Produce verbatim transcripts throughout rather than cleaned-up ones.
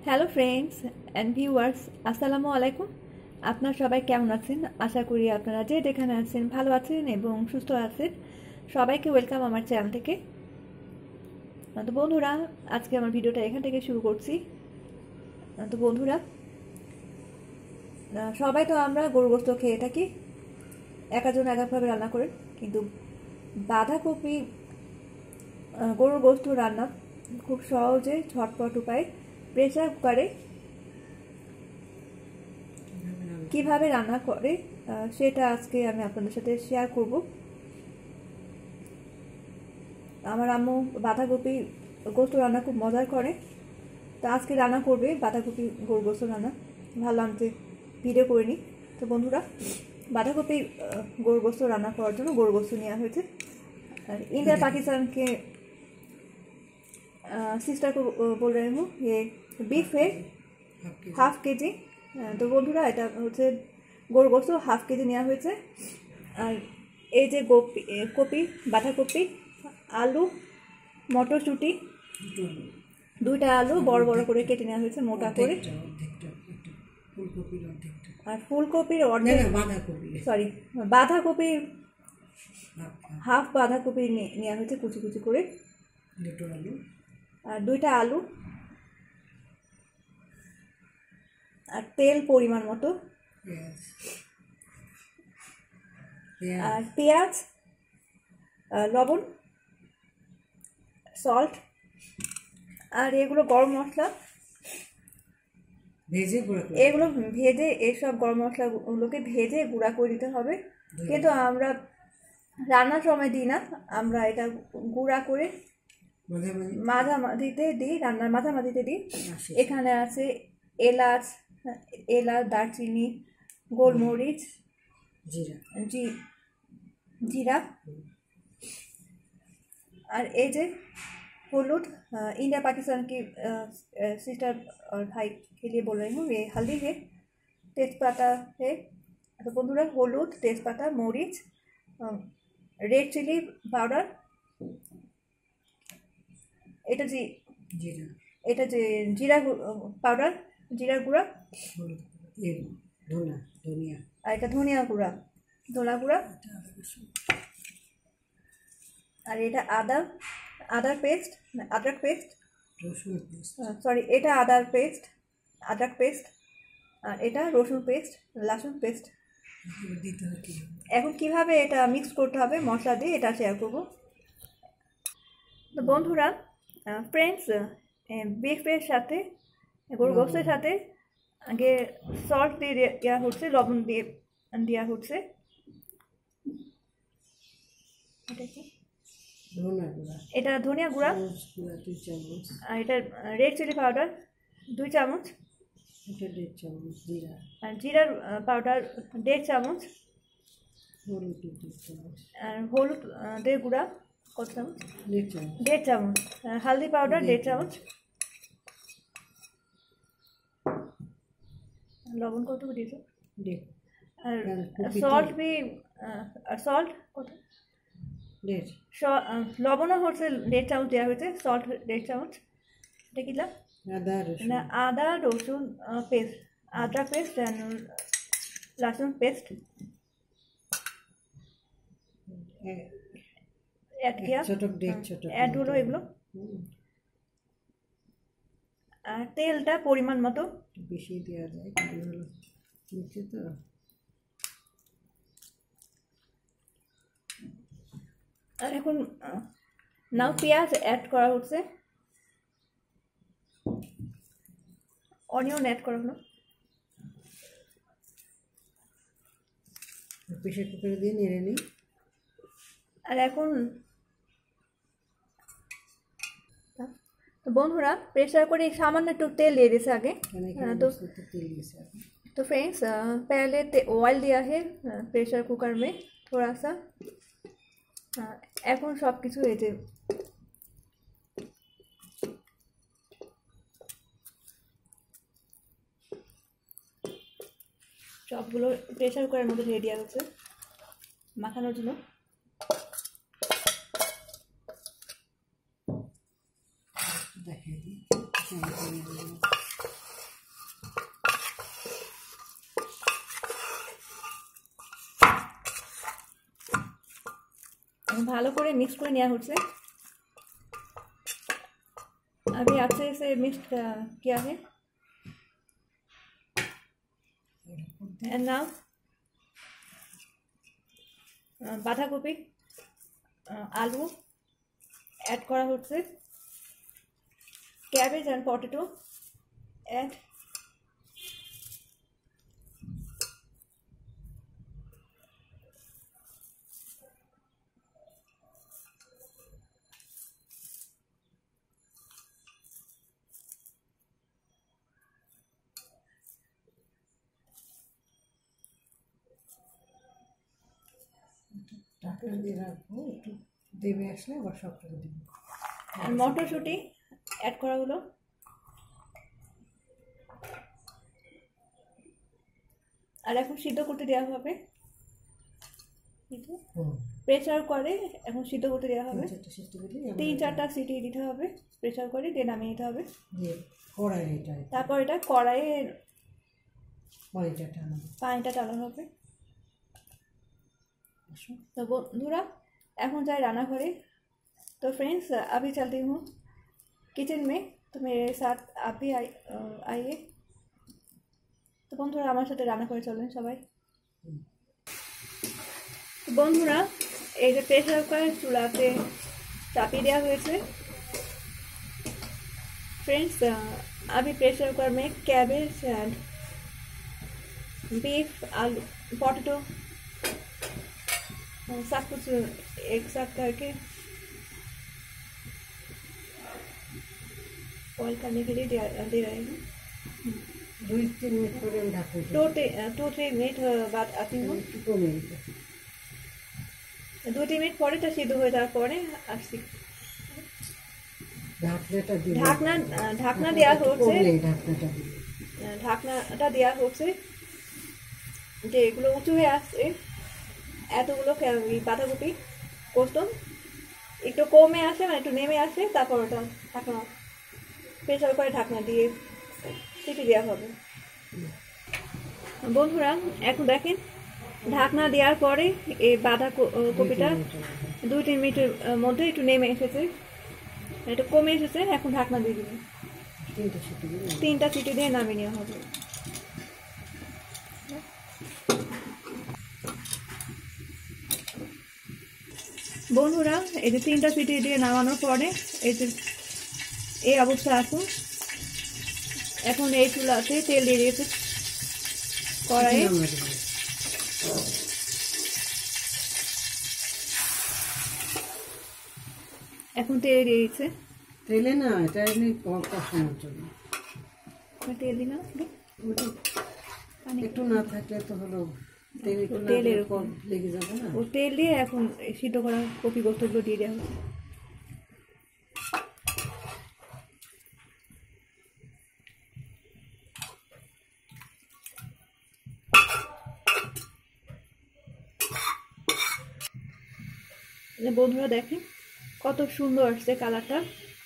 Hello friends and viewers, আসসালামু আলাইকুম। আপনারা সবাই কেমন আছেন? আশা করি আপনারা যে যেখানে আছেন ভালো আছেন এবং সুস্থ আছেন। সবাইকে ওয়েলকাম আমার চ্যানেল থেকে। তো বন্ধুরা, আজকে আমার ভিডিওটা এখান থেকে শুরু করছি। তো বন্ধুরা, সবাই তো আমরা গরু গোশত খেয়ে থাকি, এক একজন এক একভাবে রান্না করেন, কিন্তু বাঁধাকপি গরুর গোশত রান্না খুব সহজে ঝটপট উপায়ে প্রেসার কুকারে কিভাবে রান্না করে সেটা আজকে আমি আপনাদের সাথে শেয়ার করব। আমার আম্মু বাঁধাকপি গোশত রান্না খুব মজার করে, তো আজকে রান্না করবে বাঁধাকপি গরু গোশত রান্না। ভাবলাম যে ভিডিও করে নিই। তো বন্ধুরা, বাঁধাকপি গরু গোশত রান্না করার জন্য গরু গোশত নেওয়া হয়েছে। আর इंडिया पाकिस्तान के सिस्टर को बोल रही हूँ, ये बीफ है हाफ के जी। তো বন্ধুরা, এটা হচ্ছে গরু গোশত হাফ কেজি নেওয়া হয়েছে। আর এই যে কপি কপি বাঁধাকপি, আলু, মটরশুঁটি, দুইটা আলু বড় বড় করে কেটে নেওয়া হয়েছে মোটা করে। আর ফুলকপির অর্ধেক, সরি বাঁধাকপির হাফ বাঁধাকপি নেওয়া হয়েছে কুচি কুচি করে। আর দুইটা আলু, আর তেল পরিমাণ মতো, আর পেঁয়াজ, লবণ, সল্ট, আর এগুলো গরম মশলা। এগুলো ভেজে, এইসব গরম মশলাগুলোকে ভেজে গুঁড়া করে দিতে হবে, কিন্তু আমরা রান্নার সময় দিই না, আমরা এটা গুঁড়া করে মাঝামাঝিতে দিই, রান্নার মাঝামাঝিতে দিই। এখানে আছে এলাচ, এলাচ, দারচিনি, গোলমরিচ, জি জিরা, আর এই যে हलूद। इंडिया पाकिस्तान की सिस्टर और भाई के लिए बोल रही हूँ, ये हल्दी है, तेज़पाता है। तो बंधुरा, हलूद, तेज़पाता, मरीच, रेड चिली पाउडार, এটা যে জিরা, এটা যে জিরা পাউডার, জিরার গুঁড়া, ধনিয়া, আর এটা ধনিয়া গুঁড়া, ধনিয়া গুঁড়া, আর এটা আদা, আদার পেস্ট, আদরক পেস্ট, সরি এটা আদার পেস্ট, আদরক পেস্ট, আর এটা রসুন পেস্ট, লসুন পেস্ট। এখন কিভাবে এটা মিক্স করতে হবে মশলা দিয়ে, এটা শেয়ার করব। তো বন্ধুরা, ফ্রেন্ডস, বিফের সাথে গরু গোশতের সাথে আগে সল্ট দিয়ে দেওয়া হচ্ছে, লবণ দিয়ে দেওয়া হচ্ছে। এটা কি? এটা ধনিয়া গুঁড়া, আর এটা রেড চিলি পাউডার দুই চামচ, আর জিরার পাউডার দেড় চামচ, আর হলুদ দেড় গুঁড়া কত চামচ? দেড় চামচ। हल्दी पाउडर डेढ़ चामच, लवण कत दिए, और सल्ट भी, सल्ट कत लवणों হচ্ছে দেড় চামচ দেওয়া হয়েছে, সল্ট দেড় চামচ। এটা কি না আদা রসুন পেস্ট, আদা পেস্ট অ্যান্ড লসুন পেস্ট ऐड किया, ऐड হলো এগুলো। আর তেলটা পরিমাণ মতো বেশি দেওয়া যায়, তো আর এখন নাও পেঁয়াজ অ্যাড করা হচ্ছে, অনিয়ন অ্যাড করা হলো। প্রেসার কুকারে দিয়ে নেড়ে নিই। আর এখন তো বন্ধুরা, प्रेशर করে सामान्य একটু तेल ले दिए आगे। तो तो फ्रेंड्स, पहले ऑयल दिया है प्रेशर कुकर में थोड़ा सा। এখন সব কিছু এই যে সবগুলো প্রেশার কুকারের মধ্যে ঢেলে দেওয়া হচ্ছে মাখানোর জন্য। দেখে ভালো করে মিক্স করে নেওয়া হচ্ছে। अभी अच्छे से मिक्स किया है एंड नाउ बाधा कपि आलू ऐड करा होच्छे, कैबेज एंड पटेटो ऐड, ঢাকনা দিয়ে রাখবো, একটু দেবে আসলে আবার সবটা দেবো। আর মটরশুঁটি অ্যাড করা হলো। আর এখন সিদ্ধ করতে দেওয়া হবে, প্রেসার করে এখন সিদ্ধ করতে দেওয়া হবে। তিন চারটা সিটি দিতে হবে প্রেসার করে, দিয়ে নামিয়ে নিতে হবে। তারপর এটা কড়াইয়ে পানিটা টানা হবে। तो बंधुरा এখন যাই রান্নাঘরে। तो फ्रेंड्स अभी चलती हूँ किचन में, तो मेरे साथ आप भी आई आइए। तो बंधुरा আমার সাথে রান্নাঘরে চলেন সবাই। তো বন্ধুরা এই যে প্রেসার কুকার চুলাতে চাপিয়ে দেওয়া হয়েছে। फ्रेंड्स अभी प्रेशर कुकर में कैबेज एंड बीफ आलू पोटैटो सब कुछ एक साथ करके बॉईल करने के लिए दे रहे हैं। दो तीन minute two to three minute बाद आती हूँ। दो तीन मिनट পরে তো সিদ্ধ হয়ে যাওয়ার পরে আসছি। ঢাকনা ঢাকনা দেওয়া হচ্ছে, ঢাকনাটা দেওয়া হচ্ছে যে এগুলো উঁচু হয়ে আসছে। এতগুলো বাঁধাকপি করতাম একটু কমে আসে, মানে একটু নেমে আসে, তারপর ওটা ঢাকনা প্রেসার করে ঢাকনা দিয়ে সিটি দেওয়া হবে। বন্ধুরা এখন দেখেন ঢাকনা দেওয়ার পরে এই বাঁধাকপিটা দুই তিন মিনিটের মধ্যে একটু নেমে এসেছে, একটু কমে এসেছে। এখন ঢাকনা দিয়ে দিবেন, তিনটা সিটি দিয়ে নামিয়ে নেওয়া হবে। বন্ধুরা এই যে তিনটা সিটি দিয়ে নামানোর পরে এই যে এই অবস্থা আছে। এখন এই চুলাতে তেল দিয়ে দিয়েছে কড়াইয়ে। এখন তেল দিয়ে দিচ্ছে, তেলে না এটা এমনি কষানোর জন্য তেল দিলাম। একটু না থাকলে তো হলো তেলের উপর লেগে যাবে না। ও তেল দিয়ে এখন সিদ্ধ করা কপি গোস্তগুলো দিয়ে দেওয়া হচ্ছে। বন্ধুরা দেখেন কত সুন্দর আসছে কালারটা।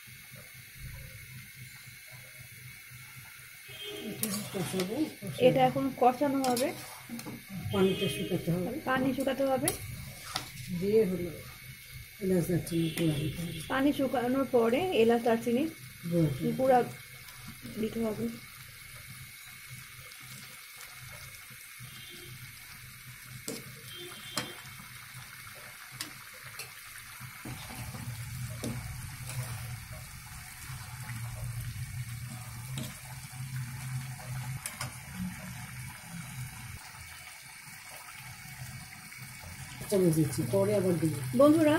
এটা এখন কষানো হবে, পানিটা শুকাতে হবে, পানি শুকাতে হবে। দিয়ে হলো এলাচ দারচিনি গুঁড়া দিতে হবে। পানি শুকানোর পরে এলাচ দারচিনি গুঁড়া দিতে হবে। বন্ধুরা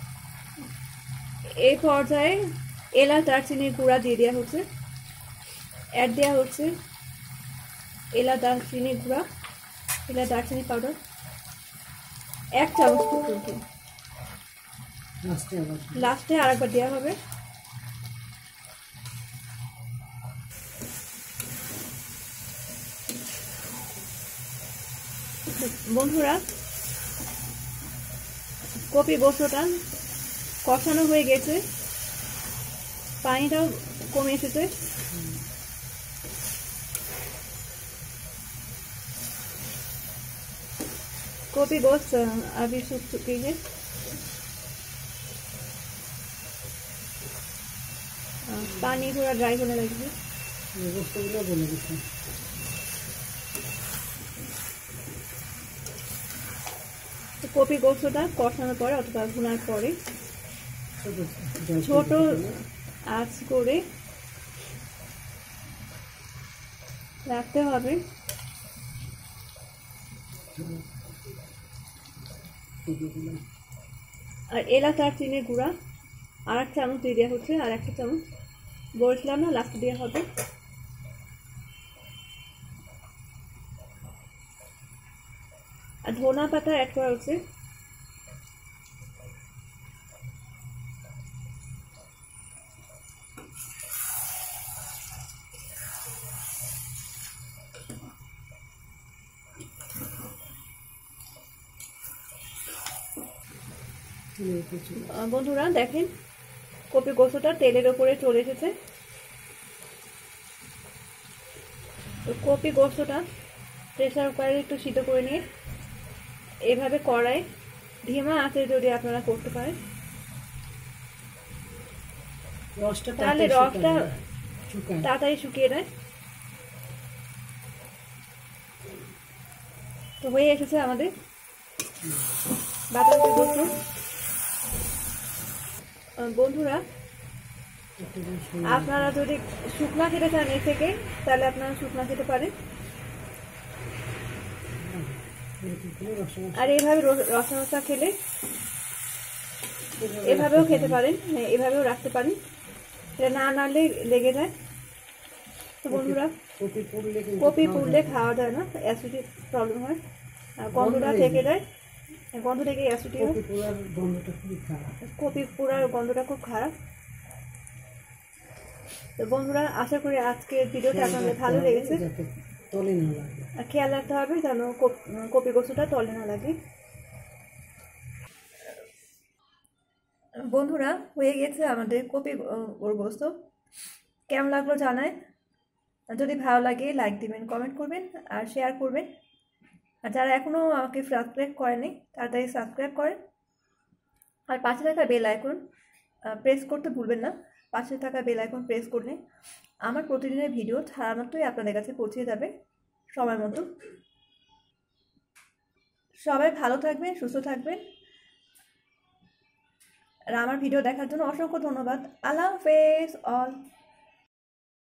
এই পর্যায়ে এলাচ দারচিনির গুঁড়া দিয়ে দেওয়া হচ্ছে, অ্যাড দেওয়া হচ্ছে এলাচ দারচিনির গুঁড়া, এলাচ দারচিনি পাউডার এক চামচ পর্যন্ত। লাস্টে আর একবার দেওয়া হবে। বন্ধুরা কপি গোস্তটা কষানো হয়ে গেছে, পানিটাও কমে এসেছে। कॉपी गोश्त अभी सूख चुकी है। পানি পুরো ড্রাই होने লাগবে। গোস্তগুলো বলে দিচ্ছি। তো কপি গোস্তটা কষানোর পরে অথবা ভুনার পরে ছোট আঁচ করে রাখতে হবে। আর এলাচ আর চিনির গুঁড়া আর এক চামচ দিয়ে দেওয়া হচ্ছে, আর একটা চামচ বলছিলাম না লাস্টে দেওয়া হবে। আর ধনা পাতা অ্যাড করা হচ্ছে। বন্ধুরা দেখেন কপি গোস্তটা তেলের উপরে চলে এসেছে। তো কপি গোস্তটা প্রেসার কুকারে একটু সিদ্ধ করে নিয়ে এভাবে কড়াই ধিমা আঁচে যদি আপনারা করতে পারেন তাহলে রসটা তাড়াতাড়ি শুকিয়ে দেয়। তো হয়ে এসেছে আমাদের বাটার গোস্ত। বন্ধুরা আপনারা যদি শুকনা খেতে চান এর থেকে তাহলে আপনারা শুকনা খেতে পারেন, আর এইভাবে রসা খেলে এভাবেও খেতে পারেন, এভাবেও রাখতে পারেন, এটা না নাড়লে লেগে যায়। তো বন্ধুরা কপি পুড়লে খাওয়া যায় না, অ্যাসিডিটি প্রবলেম হয়, গন্ধটা থেকে যায়, গন্ধ থেকে অ্যাসিডিটি হয়। কপি পোড়ার গন্ধটা খুব খারাপ। তো বন্ধুরা আশা করি আজকের ভিডিওটা আপনাদের ভালো লেগেছে। আর খেয়াল রাখতে হবে যেন কপি গোস্তটা তলে না লাগে। বন্ধুরা হয়ে গেছে আমাদের কপি গোস্ত। কেমন লাগলো জানায়, যদি ভালো লাগে লাইক দিবেন, কমেন্ট করবেন আর শেয়ার করবেন। আর যারা এখনও আমাকে সাবস্ক্রাইব করেনি তাড়াতাড়ি সাবস্ক্রাইব করেন, আর পাশে থাকা বেল আইকন প্রেস করতে ভুলবেন না। পাশে থাকা বেল আইকন প্রেস করলে আমার প্রতিদিনের ভিডিও ছাড়া মাত্রই আপনাদের কাছে পৌঁছে যাবে সময় মতো। সবাই ভালো থাকবেন, সুস্থ থাকবেন, আর আমার ভিডিও দেখার জন্য অসংখ্য ধন্যবাদ। আল্লাহ হাফেজ অল।